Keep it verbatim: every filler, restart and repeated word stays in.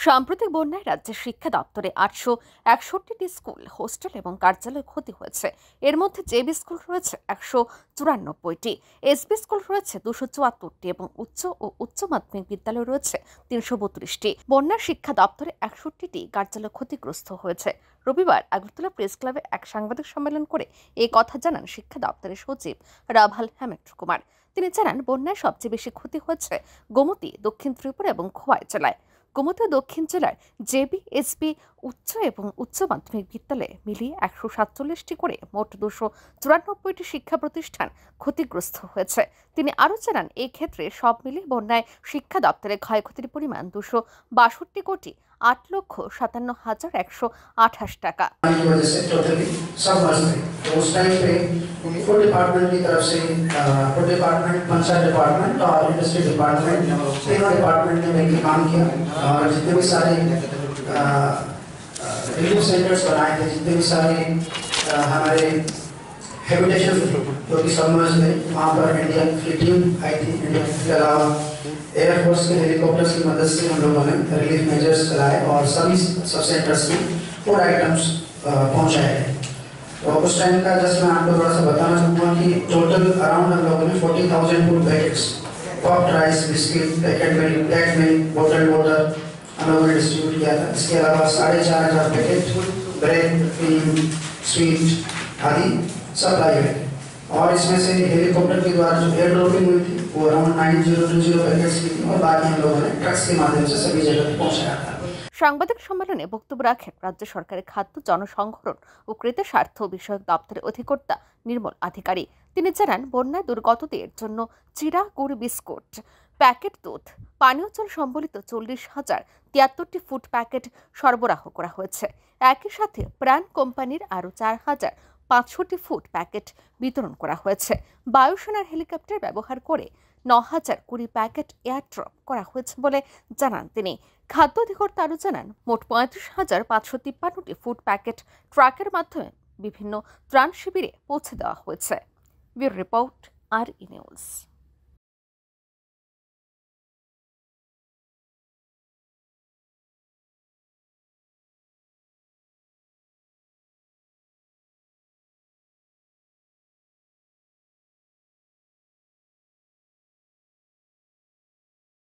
সাম্প্রতিক বন্যায় রাজ্যের শিক্ষা দপ্তরে আটশো একষট্টিটি স্কুল, হোস্টেল এবং কার্যালয় ক্ষতি হয়েছে। এর মধ্যে জেবি স্কুল রয়েছে একশো চুরানব্বইটি, এসবি স্কুল রয়েছে দুশো চুয়াত্তরটি এবং উচ্চ ও উচ্চ মাধ্যমিক বিদ্যালয় রয়েছে তিনশো বত্রিশটি। বন্যার শিক্ষা দপ্তরে একষট্টিটি কার্যালয় ক্ষতিগ্রস্ত হয়েছে। রবিবার আগরতলা প্রেস ক্লাবে এক সাংবাদিক সম্মেলন করে এই কথা জানান শিক্ষা দপ্তরের সচিব রাভাল হেমেন্দ্র কুমার। তিনি জানান, বন্যায় সবচেয়ে বেশি ক্ষতি হয়েছে গোমতী, দক্ষিণ ত্রিপুরা এবং খোয়াই জেলায়। গোমতী ও দক্ষিণ জেলার জেবি, এসবি, উচ্চ এবং উচ্চ মাধ্যমিক বিদ্যালয়ে মিলিয়ে একশো সাতচল্লিশটি করে মোট দুশো চুরানব্বইটি শিক্ষা প্রতিষ্ঠান ক্ষতিগ্রস্ত হয়েছে। তিনি আরও জানান, এই ক্ষেত্রে সব মিলিয়ে বন্যায় শিক্ষা দপ্তরের ক্ষয়ক্ষতির পরিমাণ দুশো বাষট্টি কোটি আট লক্ষ সাতান্ন হাজার একশো আঠাশ টাকা। फूड डिपार्टमेंट की तरफ से फूड डिपार्टमेंट, पंचायत डिपार्टमेंट और इंडस्ट्री डिपार्टमेंट, तीनों डिपार्टमेंट ने मिलकर काम किया और जितने भी सारे रिलीफ सेंटर्स बनाए थे, जितने भी सारे हमारे हैबिटेशन जो कि सबमर्ज में, वहाँ पर इंडिया की टीम आई थी। इंडिया के अलावा एयरफोर्स के हेलीकॉप्टर्स की मदद से हम लोगों ने रिलीफ मेजर्स चलाए और सभी सब सेंटर्स में फूड आइटम्स पहुँचाए गए। तो उस टाइम का जस्ट मैं आपको थोड़ा सा बताना चाहूँगा कि टोटल अराउंड हम लोगों ने forty thousand food packets, popped rice, biscuit, packet milk, pack milk, bottle water हम लोगों ने डिस्ट्रीब्यूट किया था। इसके अलावा साढ़े चार हज़ार पैकेट ब्रेड, क्रीम, स्वीट आदि सप्लाई हुए। और इसमें से हेलीकॉप्टर के द्वारा जो एयर ड्रॉपिंग हुई थी वो around nine zero two zero packets की थी और बाकी हम लोगों ने ट्रक्स के माध्यम से सभी जगह पहुँचाया था। সাংবাদিক সম্মেলনে বক্তব্য রাখেন রাজ্য সরকারের খাদ্য, জনসংহরণ ও ক্রেতা স্বার্থ বিষয়ক দপ্তরের অধিকর্তা নির্মল আধিকারিক। তিনি জানান, বন্যায় দুর্গতদের জন্য চিরা, গুড়, বিস্কুট, প্যাকেট দুধ, পানীয় জল সম্বলিত চল্লিশ হাজার তিয়াত্তরটি ফুড প্যাকেট সরবরাহ করা হয়েছে। একই সাথে প্রাণ কোম্পানির আরও চার হাজার পাঁচশোটি ফুড প্যাকেট বিতরণ করা হয়েছে। বায়ুসেনার হেলিকপ্টার ব্যবহার করে ন হাজার কুড়ি প্যাকেট এয়ারড্রপ করা হয়েছে বলে জানান তিনি। খাদ্য অধিকর্তা আরও জানান, মোট পঁয়ত্রিশ হাজার পাঁচশো তিপ্পান্নটি ফুড প্যাকেট ট্রাকের মাধ্যমে বিভিন্ন ত্রাণ শিবিরে পৌঁছে দেওয়া হয়েছে। ব্যুরো রিপোর্ট, আর ই নিউজ।